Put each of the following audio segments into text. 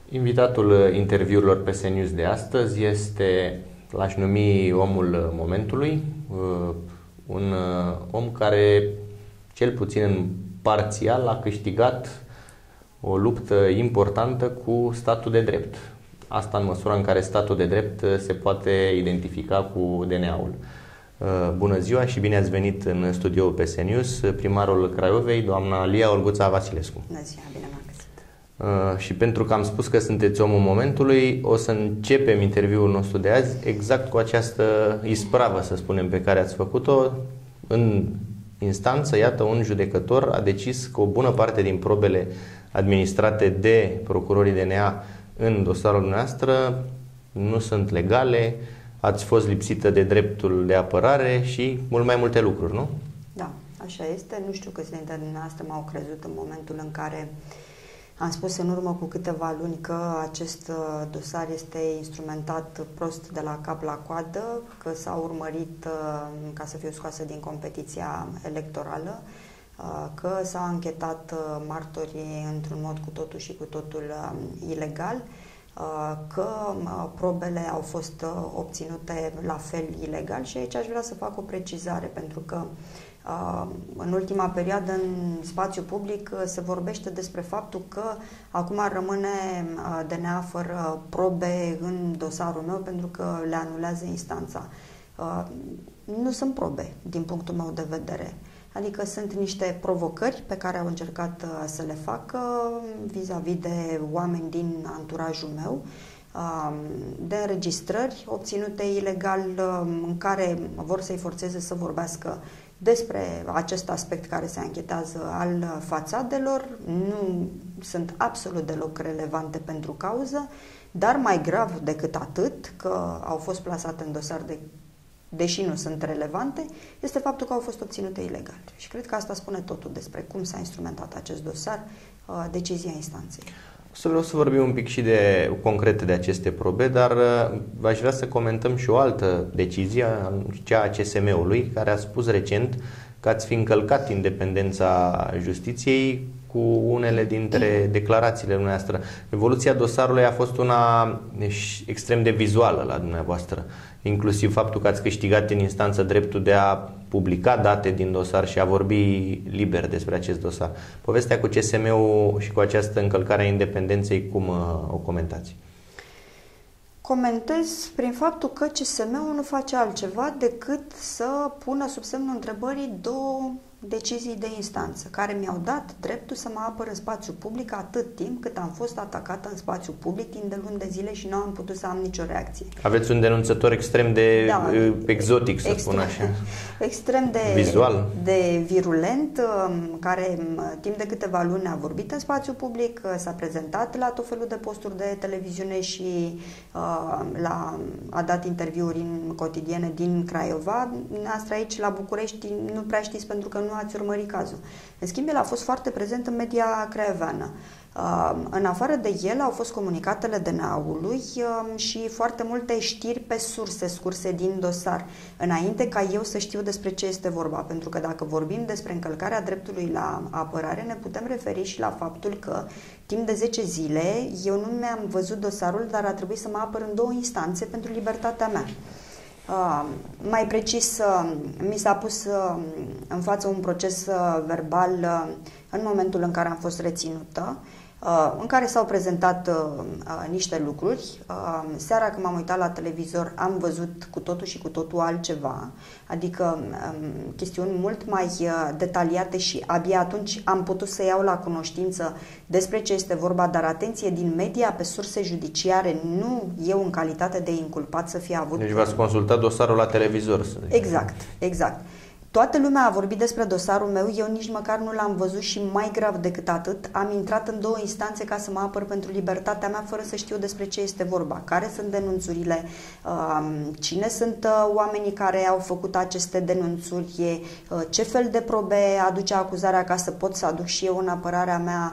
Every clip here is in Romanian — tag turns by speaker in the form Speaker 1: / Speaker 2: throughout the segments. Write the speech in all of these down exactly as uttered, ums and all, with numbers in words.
Speaker 1: Invitatul interviurilor P S News de astăzi este, l-aș numi, omul momentului, un om care, cel puțin în parțial, a câștigat o luptă importantă cu statul de drept. Asta în măsura în care statul de drept se poate identifica cu D N A-ul. Bună ziua și bine ați venit în studioul P S News, primarul Craiovei, doamna Lia Olguța Vasilescu.
Speaker 2: Bună ziua, bine m-am găsit.
Speaker 1: Uh, și pentru că am spus că sunteți omul momentului, o să începem interviul nostru de azi exact cu această ispravă, să spunem, pe care ați făcut-o. În instanță, iată, un judecător a decis că o bună parte din probele administrate de procurorii D N A în dosarul dumneavoastră nu sunt legale, ați fost lipsită de dreptul de apărare și mult mai multe lucruri, nu?
Speaker 2: Da, așa este. Nu știu câți dintre dumneavoastră m-au crezut în momentul în care am spus în urmă cu câteva luni că acest dosar este instrumentat prost de la cap la coadă, că s-a urmărit ca să fiu scoasă din competiția electorală, că s-a anchetat martorii într-un mod cu totul și cu totul ilegal, că probele au fost obținute la fel ilegal și aici aș vrea să fac o precizare, pentru că în ultima perioadă în spațiu public se vorbește despre faptul că acum rămâne D N A fără probe în dosarul meu pentru că le anulează instanța. Nu sunt probe din punctul meu de vedere. Adică sunt niște provocări pe care au încercat să le facă vis-a-vis de oameni din anturajul meu, de înregistrări obținute ilegal în care vor să-i forțeze să vorbească despre acest aspect care se anchetează al fațadelor. Nu sunt absolut deloc relevante pentru cauză, dar mai grav decât atât, că au fost plasate în dosar de deși nu sunt relevante, este faptul că au fost obținute ilegal. Și cred că asta spune totul despre cum s-a instrumentat acest dosar, decizia instanței.
Speaker 1: Să vreau să vorbim un pic și de concret de aceste probe, dar aș vrea să comentăm și o altă decizie, cea a C S M-ului, care a spus recent că ați fi încălcat independența justiției cu unele dintre declarațiile dumneavoastră. Evoluția dosarului a fost una extrem de vizuală la dumneavoastră, inclusiv faptul că ați câștigat în instanță dreptul de a publica date din dosar și a vorbi liber despre acest dosar. Povestea cu C S M-ul și cu această încălcare a independenței, cum o comentați?
Speaker 2: Comentez prin faptul că C S M-ul nu face altceva decât să pună sub semnul întrebării două decizii de instanță, care mi-au dat dreptul să mă apăr în spațiu public atât timp cât am fost atacată în spațiu public timp de luni de zile și nu am putut să am nicio reacție.
Speaker 1: Aveți un denunțător extrem de da, exotic, să
Speaker 2: extrem,
Speaker 1: spun așa.
Speaker 2: Extrem de,
Speaker 1: vizual.
Speaker 2: de virulent, care timp de câteva luni a vorbit în spațiu public, s-a prezentat la tot felul de posturi de televiziune și uh, la, a dat interviuri în cotidiene din Craiova. Noastră aici la București nu prea știți pentru că nu ați urmărit cazul. În schimb, el a fost foarte prezent în media craioveană. În afară de el au fost comunicatele D N A-ului și foarte multe știri pe surse scurse din dosar, înainte ca eu să știu despre ce este vorba. Pentru că dacă vorbim despre încălcarea dreptului la apărare, ne putem referi și la faptul că timp de zece zile eu nu mi-am văzut dosarul, dar a trebuit să mă apăr în două instanțe pentru libertatea mea. Uh, mai precis, uh, mi s-a pus uh, în față un proces uh, verbal uh, în momentul în care am fost reținută, uh, în care s-au prezentat uh, uh, niște lucruri. Uh, seara când m-am uitat la televizor am văzut cu totul și cu totul altceva, adică um, chestiuni mult mai uh, detaliate și abia atunci am putut să iau la cunoștință despre ce este vorba, dar atenție, din media pe surse judiciare, nu eu în calitate de inculpat să fie avut...
Speaker 1: Deci v-ați consultat dosarul la televizor.
Speaker 2: Exact, exact. Toată lumea a vorbit despre dosarul meu, eu nici măcar nu l-am văzut și mai grav decât atât, am intrat în două instanțe ca să mă apăr pentru libertatea mea fără să știu despre ce este vorba, care sunt denunțurile, cine sunt oamenii care au făcut aceste denunțuri, ce fel de probe aduce acuzarea ca să pot să aduc și eu în apărarea mea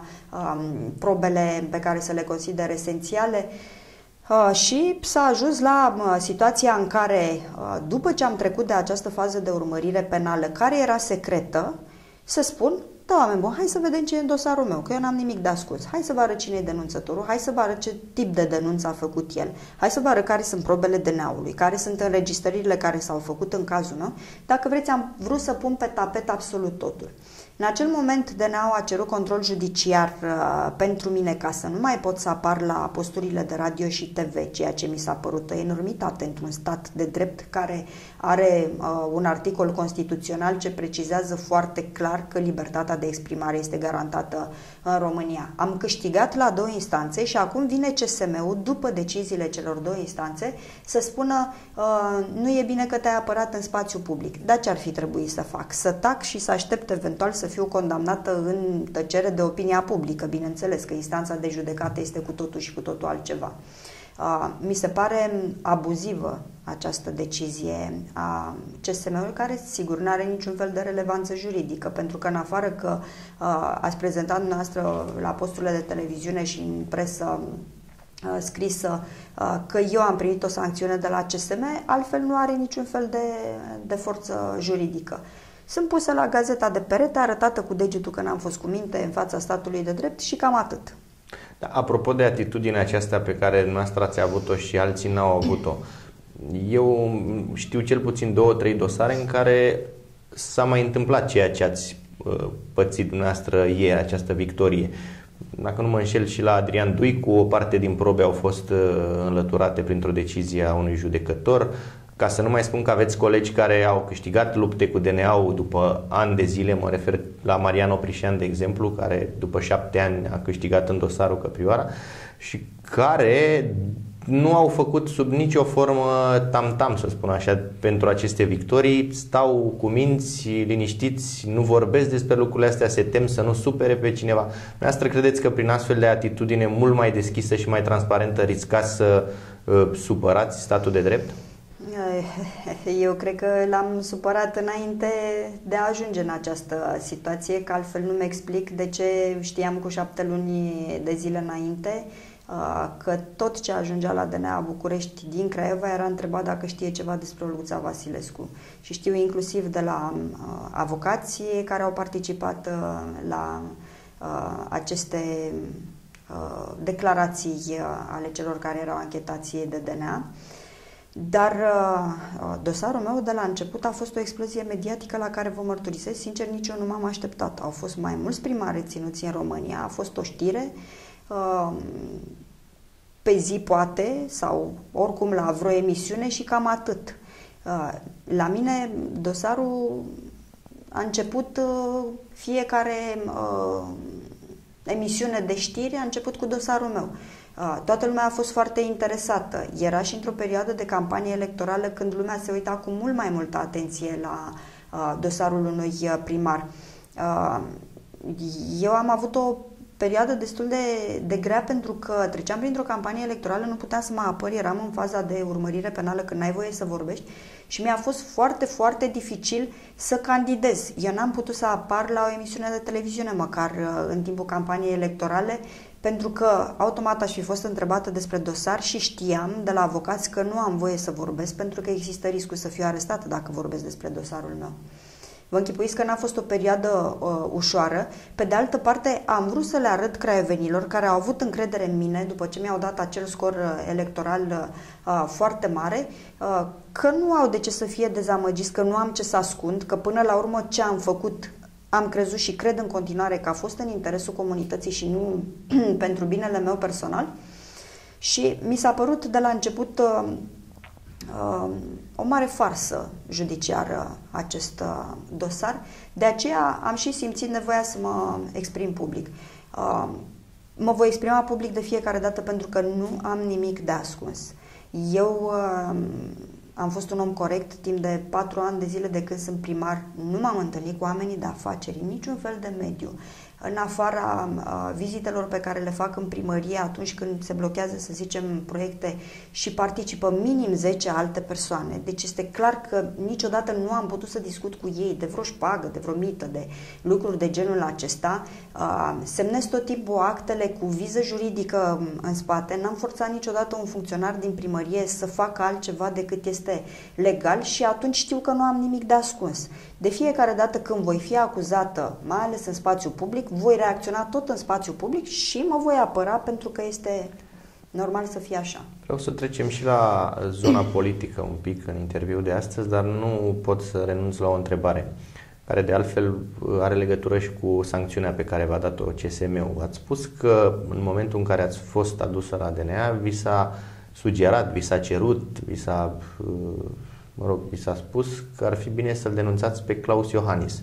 Speaker 2: probele pe care să le consider esențiale. Uh, și s-a ajuns la uh, situația în care, uh, după ce am trecut de această fază de urmărire penală, care era secretă, să spun da, oameni buni, hai să vedem ce e în dosarul meu, că eu n-am nimic de ascuns. Hai să vă arăt cine e denunțătorul, hai să vă arăt ce tip de denunță a făcut el, hai să vă arăt care sunt probele D N A-ului, care sunt înregistrările care s-au făcut în cazul meu. Dacă vreți, am vrut să pun pe tapet absolut totul. În acel moment, D N A-ul a cerut control judiciar uh, pentru mine ca să nu mai pot să apar la posturile de radio și T V, ceea ce mi s-a părut o enormitate într-un stat de drept care are uh, un articol constituțional ce precizează foarte clar că libertatea de exprimare este garantată în România. Am câștigat la două instanțe și acum vine C S M-ul, după deciziile celor două instanțe, să spună uh, nu e bine că te-ai apărat în spațiu public. Dar ce ar fi trebuit să fac? Să tac și să aștept eventual să fiu condamnată în tăcere de opinia publică, bineînțeles că instanța de judecată este cu totul și cu totul altceva. Uh, mi se pare abuzivă această decizie a C S M-ului, care sigur nu are niciun fel de relevanță juridică, pentru că în afară că uh, ați prezentat dumneavoastră la posturile de televiziune și în presă uh, scrisă uh, că eu am primit o sancțiune de la C S M, altfel nu are niciun fel de, de forță juridică. Sunt puse la gazeta de perete, arătată cu degetul că n-am fost cu minte în fața statului de drept și cam atât.
Speaker 1: Da, apropo de atitudinea aceasta pe care dumneavoastră ați avut-o și alții n-au avut-o, eu știu cel puțin două, trei dosare în care s-a mai întâmplat ceea ce ați uh, pățit dumneavoastră ieri, această victorie. Dacă nu mă înșel, și la Adrian Duicu o parte din probe au fost uh, înlăturate printr-o decizie a unui judecător. Ca să nu mai spun că aveți colegi care au câștigat lupte cu D N A-ul după ani de zile, mă refer la Marian Oprișan, de exemplu, care după șapte ani a câștigat în dosarul Căprioara și care nu au făcut sub nicio formă tam-tam, să spun așa, pentru aceste victorii, stau cu minți, liniștiți, nu vorbesc despre lucrurile astea, se tem să nu supere pe cineva. Dumneavoastră credeți că prin astfel de atitudine mult mai deschisă și mai transparentă riscați să uh, supărați statul de drept?
Speaker 2: Eu cred că l-am supărat înainte de a ajunge în această situație, că altfel nu-mi explic de ce știam cu șapte luni de zile înainte că tot ce ajungea la D N A București din Craiova era întrebat dacă știe ceva despre Olguța Vasilescu. Și știu inclusiv de la avocații care au participat la aceste declarații ale celor care erau anchetați de D N A. Dar uh, dosarul meu de la început a fost o explozie mediatică la care vă mărturisesc, sincer, nici eu nu m-am așteptat. Au fost mai mulți primari reținuți în România, a fost o știre uh, pe zi poate, sau oricum la vreo emisiune și cam atât. Uh, la mine dosarul a început uh, fiecare uh, emisiune de știri, a început cu dosarul meu. Toată lumea a fost foarte interesată. Era și într-o perioadă de campanie electorală când lumea se uita cu mult mai multă atenție la uh, dosarul unui primar. Uh, eu am avut o perioadă destul de, de grea pentru că treceam printr-o campanie electorală, nu puteam să mă apăr, eram în faza de urmărire penală când n-ai voie să vorbești și mi-a fost foarte, foarte dificil să candidez. Eu n-am putut să apar la o emisiune de televiziune măcar uh, în timpul campaniei electorale, pentru că automat aș fi fost întrebată despre dosar și știam de la avocați că nu am voie să vorbesc pentru că există riscul să fiu arestată dacă vorbesc despre dosarul meu. Vă închipuiți că n-a fost o perioadă uh, ușoară. Pe de altă parte, am vrut să le arăt craiovenilor care au avut încredere în mine după ce mi-au dat acel scor uh, electoral uh, foarte mare, uh, că nu au de ce să fie dezamăgiți, că nu am ce să ascund, că până la urmă ce am făcut am crezut și cred în continuare că a fost în interesul comunității și nu pentru binele meu personal. Și mi s-a părut de la început uh, uh, o mare farsă judiciară acest uh, dosar. De aceea am și simțit nevoia să mă exprim public. Uh, mă voi exprima public de fiecare dată pentru că nu am nimic de ascuns. Eu uh, am fost un om corect timp de patru ani de zile de când sunt primar. Nu m-am întâlnit cu oamenii de afaceri, în niciun fel de mediu. În afara uh, vizitelor pe care le fac în primărie atunci când se blochează, să zicem, proiecte și participă minim zece alte persoane. Deci este clar că niciodată nu am putut să discut cu ei de vreo șpagă, de vreo mită, de lucruri de genul acesta. Uh, semnez tot timpul actele cu viză juridică în spate. N-am forțat niciodată un funcționar din primărie să facă altceva decât este legal și atunci știu că nu am nimic de ascuns. De fiecare dată când voi fi acuzată, mai ales în spațiu public, voi reacționa tot în spațiu public și mă voi apăra pentru că este normal să fie așa.
Speaker 1: Vreau să trecem și la zona politică un pic în interviul de astăzi, dar nu pot să renunț la o întrebare care de altfel are legătură și cu sancțiunea pe care v-a dat-o C S M-ul. Ați spus că în momentul în care ați fost adusă la D N A, vi s-a sugerat, vi s-a cerut, vi s-a, mă rog, vi s-a spus că ar fi bine să-l denunțați pe Klaus Iohannis.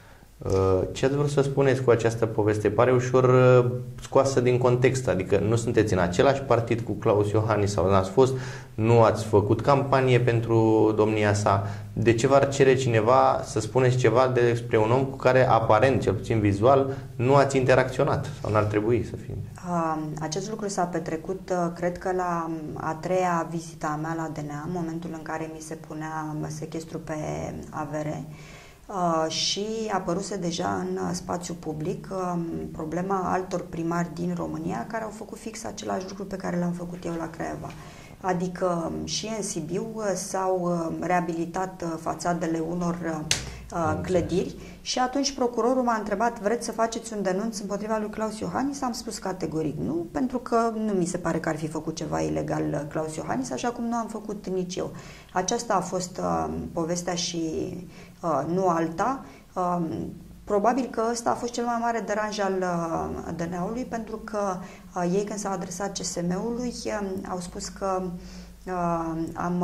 Speaker 1: Ce ați vrut să spuneți cu această poveste? Pare ușor scoasă din context, adică nu sunteți în același partid cu Klaus Iohannis sau n-ați fost, nu ați făcut campanie pentru domnia sa. De ce v-ar cere cineva să spuneți ceva despre un om cu care aparent, cel puțin vizual, nu ați interacționat sau n-ar trebui să fie?
Speaker 2: Acest lucru s-a petrecut, cred că la a treia vizită a mea la D N A, în momentul în care mi se punea sechestru pe avere. Uh, și apăruse deja în spațiu public uh, problema altor primari din România care au făcut fix același lucru pe care l-am făcut eu la Craiova. Adică și în Sibiu uh, s-au uh, reabilitat uh, fațadele unor uh, clădiri și atunci procurorul m-a întrebat: vreți să faceți un denunț împotriva lui Klaus Iohannis? Am spus categoric nu, pentru că nu mi se pare că ar fi făcut ceva ilegal Klaus Iohannis, așa cum nu am făcut nici eu. Aceasta a fost uh, povestea și uh, nu alta. Uh, probabil că ăsta a fost cel mai mare deranj al uh, D N A-ului, pentru că uh, ei, când s-au adresat C S M-ului, uh, au spus că Uh, am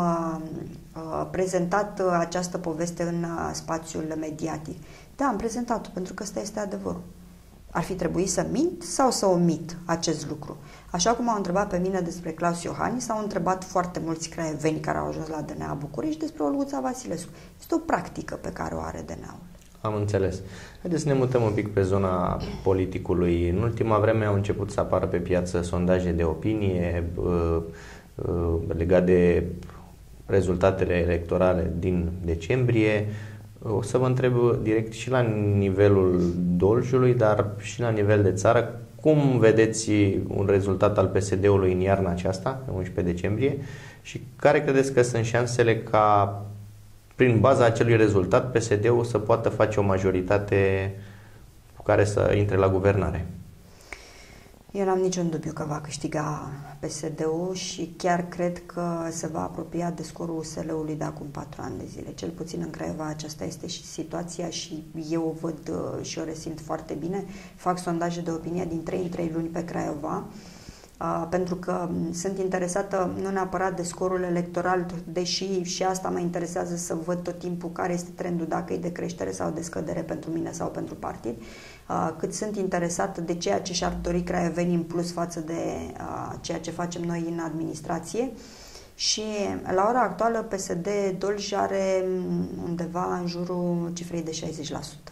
Speaker 2: uh, prezentat uh, această poveste în uh, spațiul mediatic. Da, am prezentat-o pentru că ăsta este adevărul. Ar fi trebuit să mint sau să omit acest lucru? Așa cum au întrebat pe mine despre Klaus Iohannis, au întrebat foarte mulți craioveni care au ajuns la D N A București despre Olguța Vasilescu. Este o practică pe care o are D N A-ul.
Speaker 1: Am înțeles. Haideți să ne mutăm un pic pe zona politicului. În ultima vreme au început să apară pe piață sondaje de opinie uh, legat de rezultatele electorale din decembrie. O să vă întreb direct și la nivelul Doljului, dar și la nivel de țară, cum vedeți un rezultat al P S D-ului în iarna aceasta, pe unsprezece decembrie, și care credeți că sunt șansele ca, prin baza acelui rezultat, P S D-ul să poată face o majoritate cu care să intre la guvernare?
Speaker 2: Eu n-am niciun dubiu că va câștiga P S D-ul și chiar cred că se va apropia de scorul U S L-ului de acum patru ani de zile. Cel puțin în Craiova aceasta este și situația și eu o văd și o resimt foarte bine. Fac sondaje de opinie din trei în trei luni pe Craiova, pentru că sunt interesată nu neapărat de scorul electoral, deși și asta mă interesează, să văd tot timpul care este trendul, dacă e de creștere sau de scădere pentru mine sau pentru partid, cât sunt interesată de ceea ce și-ar dori craiovenii în plus față de ceea ce facem noi în administrație. Și la ora actuală P S D Dolj are undeva în jurul cifrei de șaizeci la sută.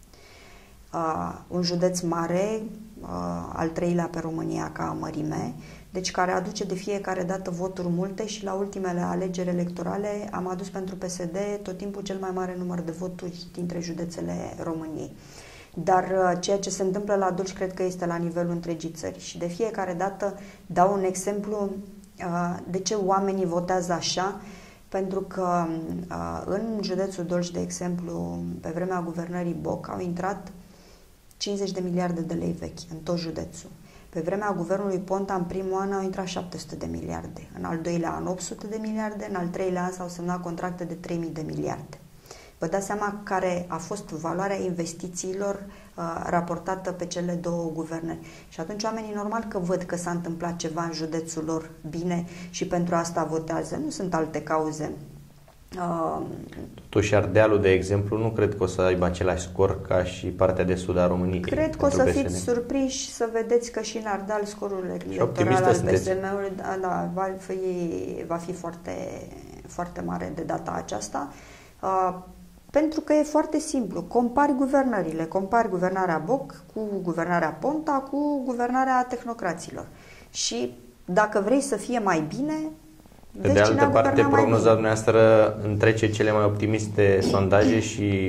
Speaker 2: Un județ mare, al treilea pe România ca mărime, deci care aduce de fiecare dată voturi multe, și la ultimele alegeri electorale am adus pentru P S D tot timpul cel mai mare număr de voturi dintre județele României. Dar ceea ce se întâmplă la Dolj cred că este la nivelul întregii țări și de fiecare dată dau un exemplu de ce oamenii votează așa, pentru că în județul Dolj, de exemplu, pe vremea guvernării Boc au intrat cincizeci de miliarde de lei vechi în tot județul. Pe vremea guvernului Ponta, în primul an, au intrat șapte sute de miliarde, în al doilea an opt sute de miliarde, în al treilea an s-au semnat contracte de trei mii de miliarde. Vă dați seama care a fost valoarea investițiilor uh, raportată pe cele două guverne. Și atunci oamenii normal că văd că s-a întâmplat ceva în județul lor bine și pentru asta votează. Nu sunt alte cauze. Uh,
Speaker 1: Totuși Ardealul, de exemplu, nu cred că o să aibă același scor ca și partea de sud a României.
Speaker 2: Cred că o să fiți surprinși să vedeți că și în Ardeal scorul electoral al P S M-ului da, da, va fi, va fi foarte, foarte mare de data aceasta. Uh, Pentru că e foarte simplu. Compari guvernările. Compari guvernarea Boc cu guvernarea Ponta cu guvernarea tehnocraților. Și dacă vrei să fie mai bine,
Speaker 1: Pe de altă parte, prognoza dumneavoastră întrece cele mai optimiste sondaje și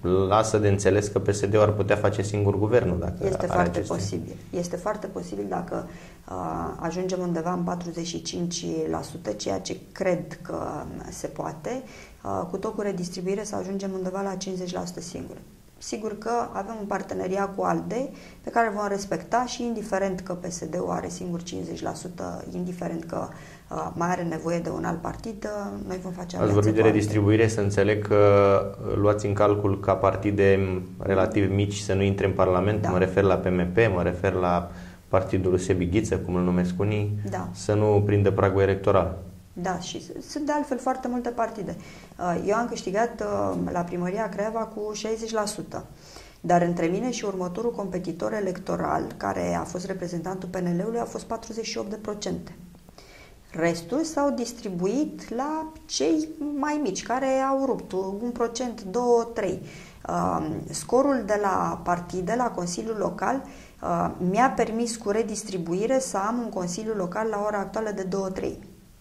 Speaker 1: lasă de înțeles că P S D-ul ar putea face singur guvernul. Dacă
Speaker 2: este
Speaker 1: are
Speaker 2: foarte
Speaker 1: aceste...
Speaker 2: posibil. Este foarte posibil dacă uh, ajungem undeva în patruzeci și cinci la sută, ceea ce cred că se poate, uh, cu tot cu redistribuire să ajungem undeva la cincizeci la sută singur. Sigur că avem un parteneriat cu ALDE pe care îl vom respecta și indiferent că P S D-ul are singur cincizeci la sută, indiferent că uh, mai are nevoie de un alt partid, uh, noi vom face
Speaker 1: alianțe. Ați vorbit de redistribuire, să înțeleg că luați în calcul ca partide relativ mici să nu intre în Parlament, da. Mă refer la P M P, mă refer la Partidul Sebi Ghiță, cum îl numesc unii, da. Să nu prindă pragul electoral.
Speaker 2: Da, și sunt de altfel foarte multe partide. Eu am câștigat la primăria Craiova cu șaizeci la sută, dar între mine și următorul competitor electoral, care a fost reprezentantul P N L-ului, a fost patruzeci și opt la sută. Restul s-au distribuit la cei mai mici, care au rupt un procent, doi, trei. Scorul de la partide, la Consiliul Local, mi-a permis cu redistribuire să am un Consiliu Local la ora actuală de doi trei.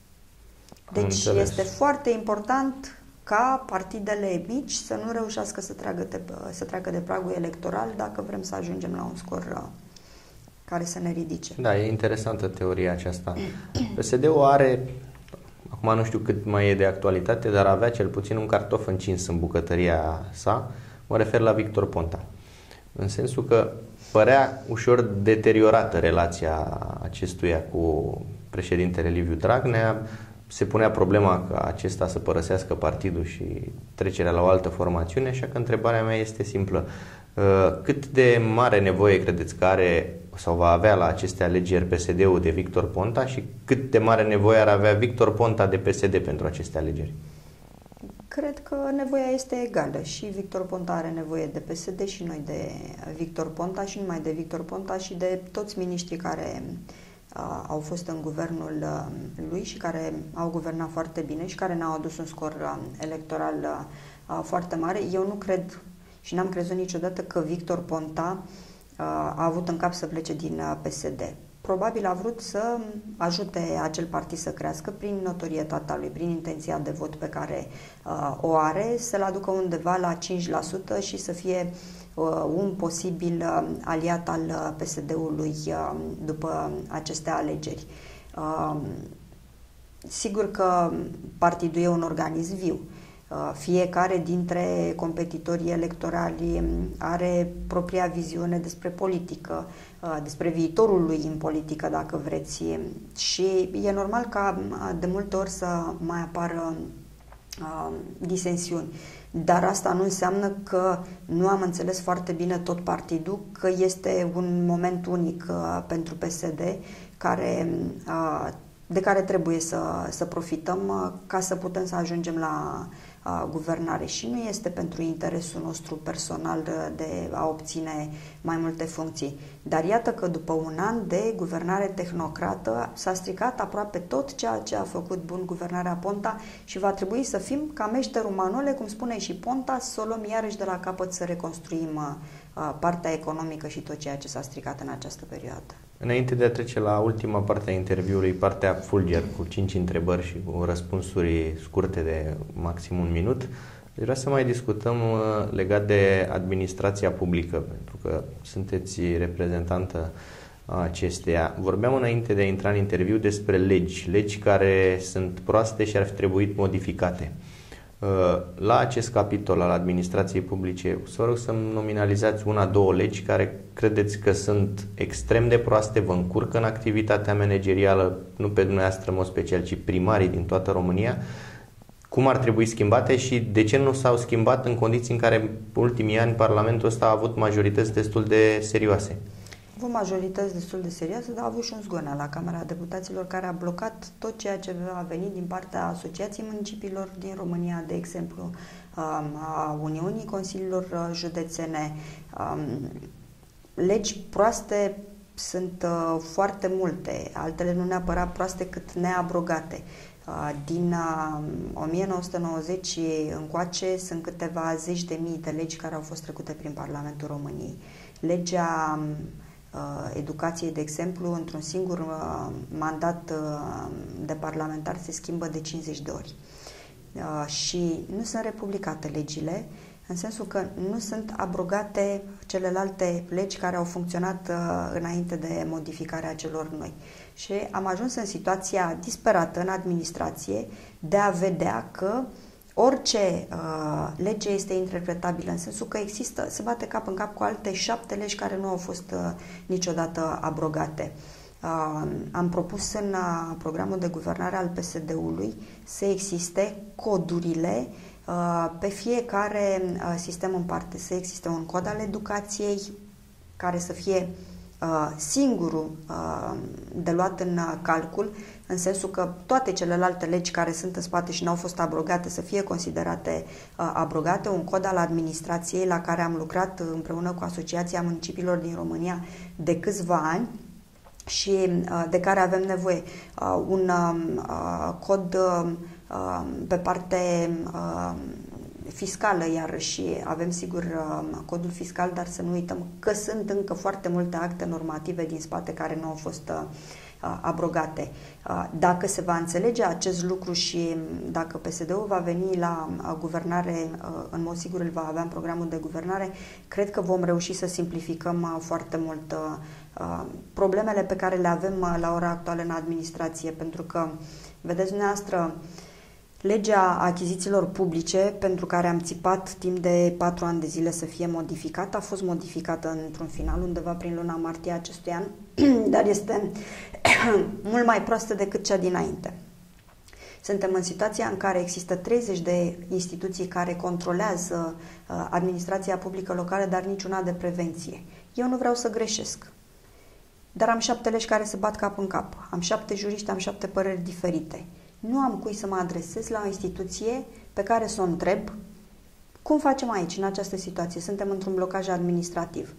Speaker 2: Deci este foarte important ca partidele mici să nu reușească să, tragă de, să treacă de pragul electoral dacă vrem să ajungem la un scor care să ne ridice.
Speaker 1: Da, e interesantă teoria aceasta. P S D-ul are, acum nu știu cât mai e de actualitate, dar avea cel puțin un cartof încins în bucătăria sa. Mă refer la Victor Ponta. În sensul că părea ușor deteriorată relația acestuia cu președintele Liviu Dragnea. Se punea problema ca acesta să părăsească partidul și trecerea la o altă formațiune, așa că întrebarea mea este simplă. Cât de mare nevoie credeți că are sau va avea la aceste alegeri P S D-ul de Victor Ponta și cât de mare nevoie ar avea Victor Ponta de P S D pentru aceste alegeri?
Speaker 2: Cred că nevoia este egală și Victor Ponta are nevoie de P S D și noi de Victor Ponta și numai de Victor Ponta și de toți miniștrii care au fost în guvernul lui și care au guvernat foarte bine și care ne-au adus un scor electoral foarte mare. Eu nu cred și n-am crezut niciodată că Victor Ponta a avut în cap să plece din P S D. Probabil a vrut să ajute acel partid să crească prin notorietatea lui, prin intenția de vot pe care o are, să-l aducă undeva la cinci la sută și să fie un posibil aliat al P S D-ului după aceste alegeri. Sigur că partidul e un organism viu. Fiecare dintre competitorii electorali are propria viziune despre politică, despre viitorul lui în politică, dacă vreți. Și e normal ca de multe ori să mai apară disensiuni. Dar asta nu înseamnă că nu am înțeles foarte bine tot partidul, că este un moment unic uh, pentru P S D care, uh, de care trebuie să, să profităm uh, ca să putem să ajungem la uh, guvernare. Și nu este pentru interesul nostru personal de a obține mai multe funcții. Dar iată că după un an de guvernare tehnocrată s-a stricat aproape tot ceea ce a făcut bun guvernarea Ponta și va trebui să fim ca meșterul Manole, cum spune și Ponta, să o luăm iarăși de la capăt să reconstruim uh, partea economică și tot ceea ce s-a stricat în această perioadă.
Speaker 1: Înainte de a trece la ultima parte a interviului, partea fulger, cu cinci întrebări și cu răspunsuri scurte de maxim un minut, vreau să mai discutăm legat de administrația publică, pentru că sunteți reprezentantă a acesteia. Vorbeam înainte de a intra în interviu despre legi, legi care sunt proaste și ar fi trebuit modificate. La acest capitol al administrației publice, să vă rog să-mi nominalizați una, două legi care credeți că sunt extrem de proaste, vă încurcă în activitatea managerială, nu pe dumneavoastră în mod special, ci primarii din toată România. Cum ar trebui schimbate și de ce nu s-au schimbat în condiții în care în ultimii ani Parlamentul ăsta a avut majorități destul de serioase?
Speaker 2: A avut majorități destul de serioase, dar a avut și un zgonă la Camera Deputaților care a blocat tot ceea ce a venit din partea Asociației Municipiilor din România, de exemplu, a Uniunii Consiliilor Județene. Legi proaste sunt foarte multe, altele nu neapărat proaste cât neabrogate. Din o mie nouă sute nouăzeci încoace sunt câteva zeci de mii de legi care au fost trecute prin Parlamentul României. Legea educației, de exemplu, într-un singur mandat de parlamentar se schimbă de cincizeci de ori. Și nu sunt republicate legile, în sensul că nu sunt abrogate celelalte legi care au funcționat uh, înainte de modificarea celor noi. Și am ajuns în situația disperată în administrație de a vedea că orice uh, lege este interpretabilă, în sensul că există, se bate cap în cap cu alte șapte legi care nu au fost uh, niciodată abrogate. Uh, am propus în uh, programul de guvernare al P S D-ului să existe codurile uh, pe fiecare uh, sistem în parte, să existe un cod al educației care să fie uh, singurul uh, de luat în uh, calcul, în sensul că toate celelalte legi care sunt în spate și nu au fost abrogate să fie considerate uh, abrogate, un cod al administrației la care am lucrat împreună cu Asociația Municipiilor din România de câțiva ani și uh, de care avem nevoie. Uh, un uh, cod uh, pe parte uh, fiscală, iar și avem sigur uh, codul fiscal, dar să nu uităm că sunt încă foarte multe acte normative din spate care nu au fost uh, abrogate. Dacă se va înțelege acest lucru și dacă P S D-ul va veni la guvernare, în mod sigur îl va avea în programul de guvernare, cred că vom reuși să simplificăm foarte mult problemele pe care le avem la ora actuală în administrație, pentru că, vedeți dumneavoastră, legea achizițiilor publice, pentru care am țipat timp de patru ani de zile să fie modificată, a fost modificată într-un final undeva prin luna martie acestui an, dar este mult mai proastă decât cea dinainte. Suntem în situația în care există treizeci de instituții care controlează uh, administrația publică locală, dar niciuna de prevenție. Eu nu vreau să greșesc, dar am șapte legi care se bat cap în cap. Am șapte juriști, am șapte păreri diferite. Nu am cui să mă adresez la o instituție pe care să o întreb cum facem aici, în această situație. Suntem într-un blocaj administrativ.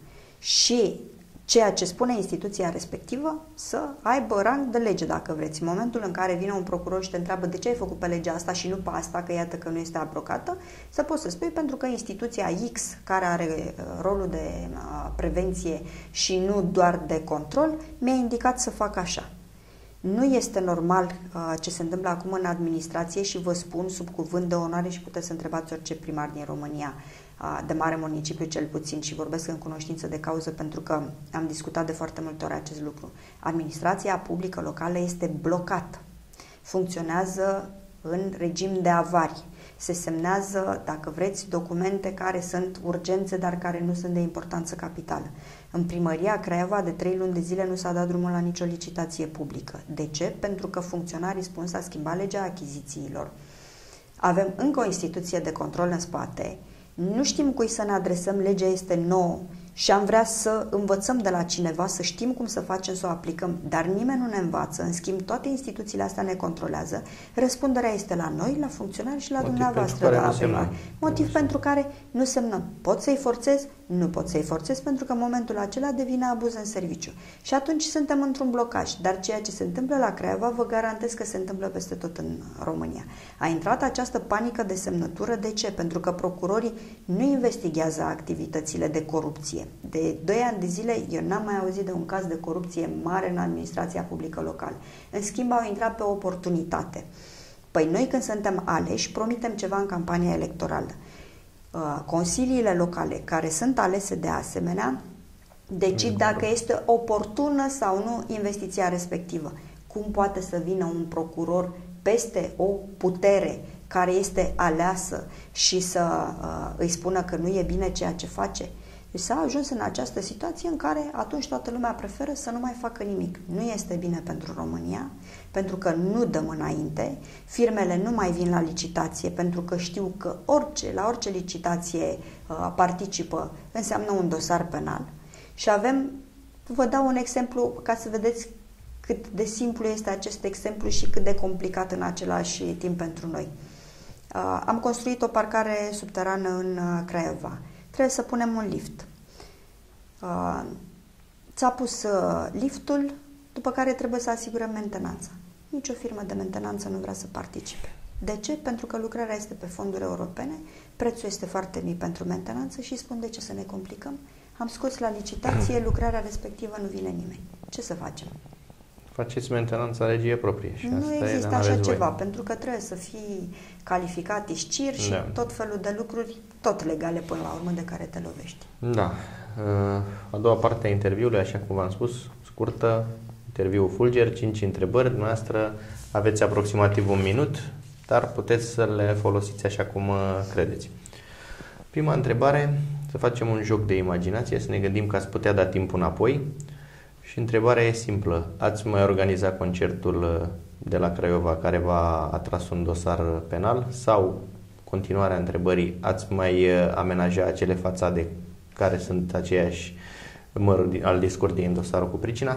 Speaker 2: Și ceea ce spune instituția respectivă să aibă rang de lege, dacă vreți. În momentul în care vine un procuror și te întreabă de ce ai făcut pe legea asta și nu pe asta, că iată că nu este abrogată, să poți să spui pentru că instituția X, care are rolul de prevenție și nu doar de control, mi-a indicat să fac așa. Nu este normal uh, ce se întâmplă acum în administrație și vă spun sub cuvânt de onoare și puteți să întrebați orice primar din România, uh, de mare municipiu cel puțin, și vorbesc în cunoștință de cauză pentru că am discutat de foarte multe ori acest lucru. Administrația publică locală este blocată. Funcționează în regim de avari. Se semnează, dacă vreți, documente care sunt urgențe, dar care nu sunt de importanță capitală. În primăria Craiova, de trei luni de zile nu s-a dat drumul la nicio licitație publică. De ce? Pentru că funcționarii spun să schimba legea achizițiilor. Avem încă o instituție de control în spate, nu știm cui să ne adresăm, legea este nouă și am vrea să învățăm de la cineva, să știm cum să facem, să o aplicăm, dar nimeni nu ne învață, în schimb toate instituțiile astea ne controlează, răspunderea este la noi, la funcționari și la
Speaker 1: Motiv
Speaker 2: dumneavoastră, la primar. Motiv
Speaker 1: nu
Speaker 2: pentru care nu semnăm. Pot să-i forțez? Nu pot să-i forțez pentru că în momentul acela devine abuz în serviciu. Și atunci suntem într-un blocaj, dar ceea ce se întâmplă la Craiova vă garantez că se întâmplă peste tot în România. A intrat această panică de semnătură, de ce? Pentru că procurorii nu investigează activitățile de corupție. De doi ani de zile eu n-am mai auzit de un caz de corupție mare în administrația publică locală. În schimb au intrat pe oportunitate. Păi noi când suntem aleși promitem ceva în campania electorală. Consiliile locale care sunt alese de asemenea decid dacă este oportună sau nu investiția respectivă. Cum poate să vină un procuror peste o putere care este aleasă și să uh, îi spună că nu e bine ceea ce face? Deci s-a ajuns în această situație în care atunci toată lumea preferă să nu mai facă nimic. Nu este bine pentru România, pentru că nu dăm înainte, firmele nu mai vin la licitație pentru că știu că orice, la orice licitație uh, participă înseamnă un dosar penal. Și avem, vă dau un exemplu ca să vedeți cât de simplu este acest exemplu și cât de complicat în același timp pentru noi. Uh, am construit o parcare subterană în uh, Craiova. Trebuie să punem un lift. Uh, ți-a pus uh, liftul, după care trebuie să asigurăm mentenanța. Nici o firmă de mentenanță nu vrea să participe. De ce? Pentru că lucrarea este pe fonduri europene, prețul este foarte mic pentru mentenanță și spun de ce să ne complicăm. Am scos la licitație, lucrarea respectivă nu vine nimeni. Ce să facem?
Speaker 1: Faceți mentenanța legii proprie. Și
Speaker 2: nu
Speaker 1: asta
Speaker 2: există
Speaker 1: e,
Speaker 2: așa
Speaker 1: voi.
Speaker 2: ceva, pentru că trebuie să fii calificat, iscir și
Speaker 1: da.
Speaker 2: tot felul de lucruri, tot legale până la urmă, de care te lovești.
Speaker 1: Da. A doua parte a interviului, așa cum v-am spus, scurtă, interviul fulger, cinci întrebări, dumneavoastră aveți aproximativ un minut, dar puteți să le folosiți așa cum credeți. Prima întrebare, să facem un joc de imaginație, să ne gândim că ați putea da timpul înapoi și întrebarea e simplă. Ați mai organizat concertul de la Craiova care v-a atras un dosar penal sau, continuarea întrebării, ați mai amenaja acele fațade care sunt aceiași măruri al discordiei în dosarul cu pricina?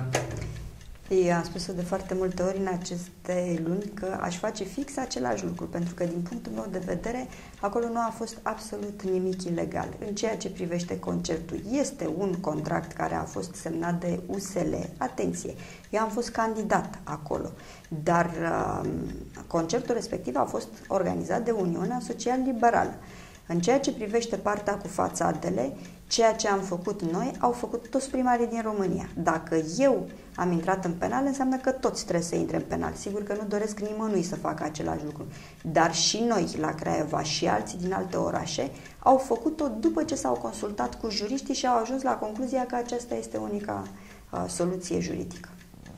Speaker 2: Eu am spus-o de foarte multe ori în aceste luni că aș face fix același lucru, pentru că din punctul meu de vedere acolo nu a fost absolut nimic ilegal. În ceea ce privește concertul, este un contract care a fost semnat de U S L. Atenție, eu am fost candidat acolo, dar uh, concertul respectiv a fost organizat de Uniunea Social-Liberală. În ceea ce privește partea cu fațadele, ceea ce am făcut noi, au făcut toți primarii din România. Dacă eu am intrat în penal, înseamnă că toți trebuie să intre în penal. Sigur că nu doresc nimănui să facă același lucru. Dar și noi, la Craiova, și alții din alte orașe, au făcut-o după ce s-au consultat cu juriștii și au ajuns la concluzia că aceasta este unica uh, soluție juridică.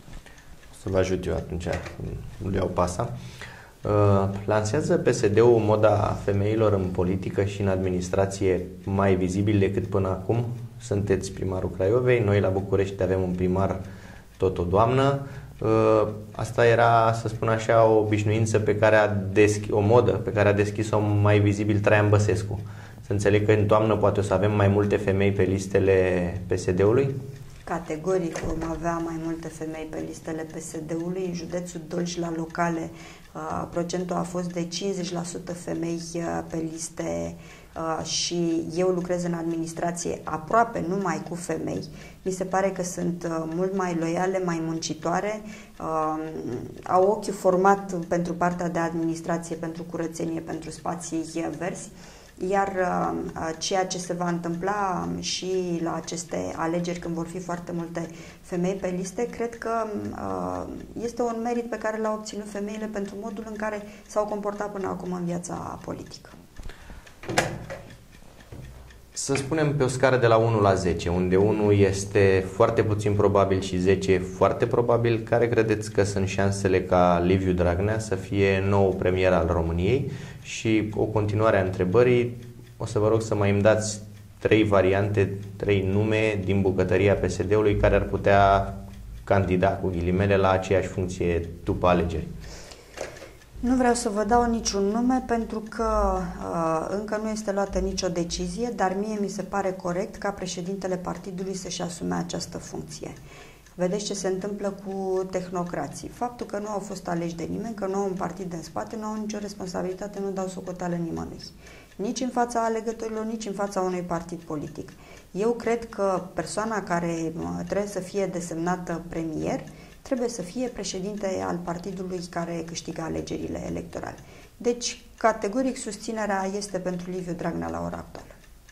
Speaker 1: Să vă ajut eu atunci, nu le iau pasa. Uh, lansează P S D-ul moda femeilor în politică și în administrație mai vizibil decât până acum? Sunteți primarul Craiovei, noi la București avem un primar, tot o doamnă. Uh, asta era, să spun așa, o obișnuință pe care a deschis, o modă pe care a deschis-o mai vizibil Traian Băsescu. Să înțeleg că în toamnă poate o să avem mai multe femei pe listele P S D-ului?
Speaker 2: Categoric vom avea mai multe femei pe listele P S D-ului. În județul Dolj, la locale, uh, procentul a fost de cincizeci la sută femei uh, pe liste uh, și eu lucrez în administrație aproape numai cu femei. Mi se pare că sunt uh, mult mai loiale, mai muncitoare, uh, au ochiul format pentru partea de administrație, pentru curățenie, pentru spații verzi. Iar uh, ceea ce se va întâmpla și la aceste alegeri, când vor fi foarte multe femei pe liste, cred că uh, este un merit pe care l-au obținut femeile pentru modul în care s-au comportat până acum în viața politică.
Speaker 1: Să spunem pe o scară de la unu la zece, unde unu este foarte puțin probabil și zece foarte probabil, care credeți că sunt șansele ca Liviu Dragnea să fie nou premier al României? Și o continuare a întrebării, o să vă rog să mai îmi dați trei variante, trei nume din bucătăria P S D-ului care ar putea candida, cu ghilimele, la aceeași funcție după alegeri.
Speaker 2: Nu vreau să vă dau niciun nume pentru că uh, încă nu este luată nicio decizie, dar mie mi se pare corect ca președintele partidului să-și asume această funcție. Vedeți ce se întâmplă cu tehnocrații. Faptul că nu au fost aleși de nimeni, că nu au un partid în spate, nu au nicio responsabilitate, nu dau socoteală nimănui. Nici în fața alegătorilor, nici în fața unui partid politic. Eu cred că persoana care trebuie să fie desemnată premier trebuie să fie președinte al partidului care câștigă alegerile electorale. Deci, categoric, susținerea este pentru Liviu Dragnea la ora actuală.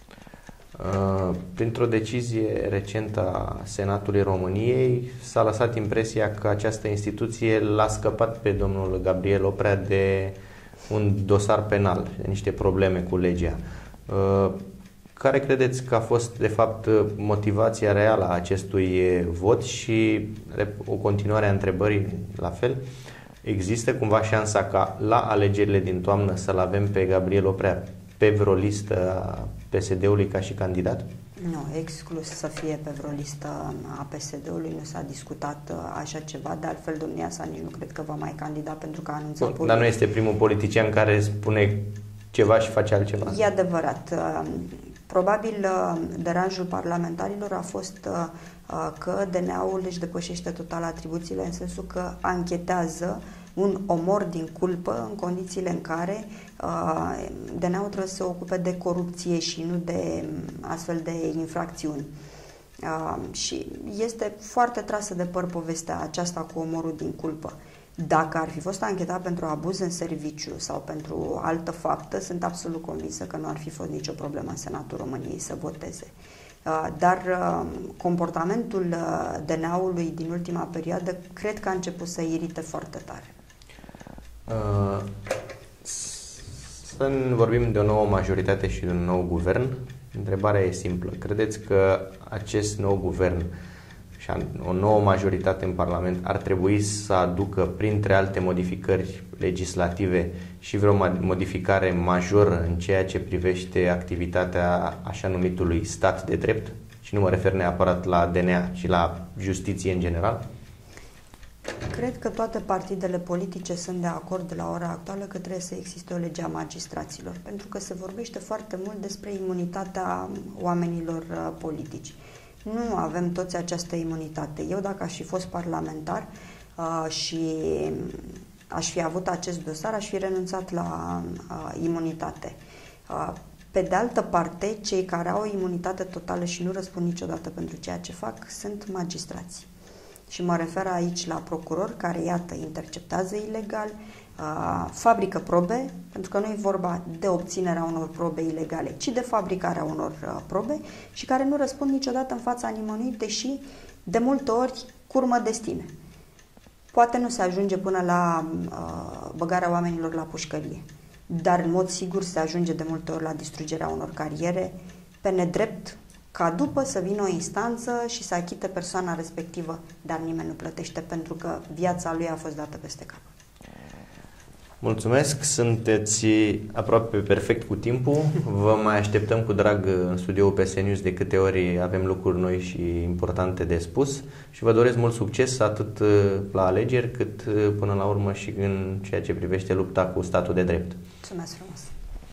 Speaker 1: Printr-o decizie recentă a Senatului României s-a lăsat impresia că această instituție l-a scăpat pe domnul Gabriel Oprea de un dosar penal, de niște probleme cu legea. Care credeți că a fost, de fapt, motivația reală a acestui vot și o continuare a întrebării la fel? Există cumva șansa ca la alegerile din toamnă să-l avem pe Gabriel Oprea pe vreo listă a P S D-ului ca și candidat?
Speaker 2: Nu, exclus să fie pe vreo listă a P S D-ului, nu s-a discutat așa ceva, de altfel domnia sa nici nu cred că va mai candida pentru că a anunțat...
Speaker 1: Bun, dar nu este primul politician care spune ceva și face altceva.
Speaker 2: E adevărat. Probabil deranjul parlamentarilor a fost că D N A-ul își depășește total atribuțiile în sensul că anchetează un omor din culpă în condițiile în care uh, D N A-ul trebuie să se ocupe de corupție și nu de astfel de infracțiuni. Uh, și este foarte trasă de păr povestea aceasta cu omorul din culpă. Dacă ar fi fost anchetat pentru abuz în serviciu sau pentru altă faptă, sunt absolut convinsă că nu ar fi fost nicio problemă în Senatul României să voteze. Dar comportamentul D N A-ului din ultima perioadă cred că a început să irite foarte tare.
Speaker 1: Uh, să vorbim de o nouă majoritate și de un nou guvern. Întrebarea e simplă. Credeți că acest nou guvern și o nouă majoritate în Parlament ar trebui să aducă, printre alte modificări legislative, și vreo modificare majoră în ceea ce privește activitatea așa numitului stat de drept? Și nu mă refer neapărat la D N A, ci la justiție în general?
Speaker 2: Cred că toate partidele politice sunt de acord la ora actuală că trebuie să existe o lege a magistraților, pentru că se vorbește foarte mult despre imunitatea oamenilor politici. Nu avem toți această imunitate. Eu, dacă aș fi fost parlamentar uh, și aș fi avut acest dosar, aș fi renunțat la uh, imunitate. Uh, pe de altă parte, cei care au o imunitate totală și nu răspund niciodată pentru ceea ce fac sunt magistrații. Și mă refer aici la procurori care, iată, interceptează ilegal, uh, fabrică probe, pentru că nu e vorba de obținerea unor probe ilegale, ci de fabricarea unor uh, probe și care nu răspund niciodată în fața nimănui, deși de multe ori curmă destine. Poate nu se ajunge până la uh, băgarea oamenilor la pușcărie, dar în mod sigur se ajunge de multe ori la distrugerea unor cariere pe nedrept, ca după să vină o instanță și să achite persoana respectivă, dar nimeni nu plătește pentru că viața lui a fost dată peste cap.
Speaker 1: Mulțumesc, sunteți aproape perfect cu timpul. Vă mai așteptăm cu drag în studioul P S News, de câte ori avem lucruri noi și importante de spus și vă doresc mult succes atât la alegeri cât până la urmă și în ceea ce privește lupta cu statul de drept.
Speaker 2: Mulțumesc frumos!